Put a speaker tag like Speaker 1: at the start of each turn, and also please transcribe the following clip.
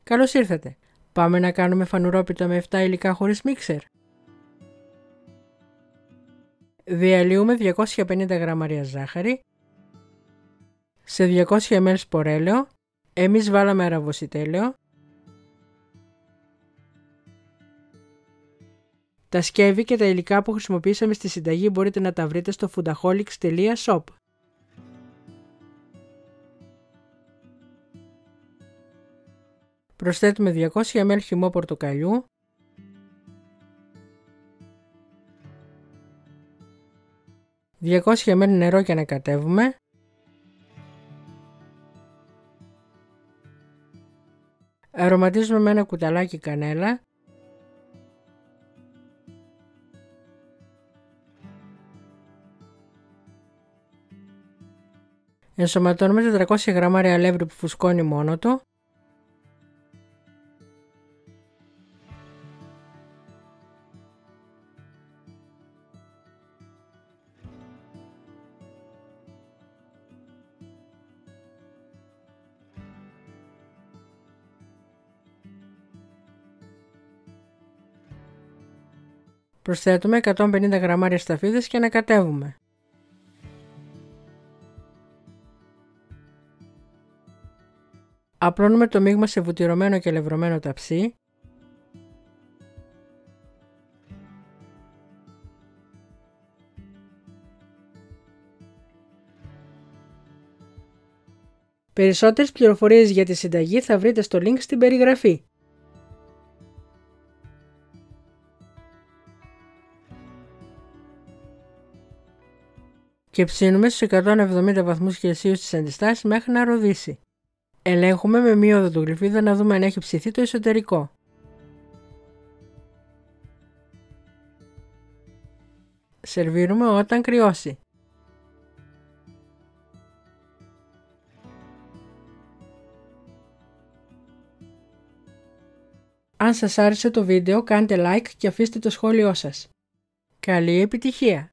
Speaker 1: Καλώς ήρθατε. Πάμε να κάνουμε φανουρόπιτα με 7 υλικά χωρίς μίξερ. Διαλύουμε 250 γραμμάρια ζάχαρη. Σε 200 ml σπορέλαιο, εμείς βάλαμε αραβοσιτέλαιο. Τα σκεύη και τα υλικά που χρησιμοποιήσαμε στη συνταγή μπορείτε να τα βρείτε στο foodaholics.shop. Προσθέτουμε 200 ml χυμό πορτοκαλιού, 200 ml νερό και ανακατεύουμε. Αρωματίζουμε με ένα κουταλάκι κανέλα. Ενσωματώνουμε 400 γραμμάρια αλεύρι που φουσκώνει μόνο του. Προσθέτουμε 150 γραμμάρια σταφίδες και ανακατεύουμε. Απλώνουμε το μείγμα σε βουτυρωμένο και λευρωμένο ταψί. Περισσότερες πληροφορίες για τη συνταγή θα βρείτε στο link στην περιγραφή. Και ψήνουμε στους 170 βαθμούς Κελσίου στις αντιστάσεις μέχρι να ροδίσει. Ελέγχουμε με μία οδοντογλυφίδα να δούμε αν έχει ψηθεί το εσωτερικό. Σερβίρουμε όταν κρυώσει. Αν σας άρεσε το βίντεο κάντε like και αφήστε το σχόλιο σας. Καλή επιτυχία!